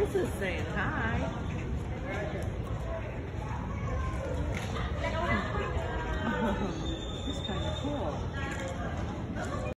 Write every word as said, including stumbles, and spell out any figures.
Goose is saying hi. It's kind of cool.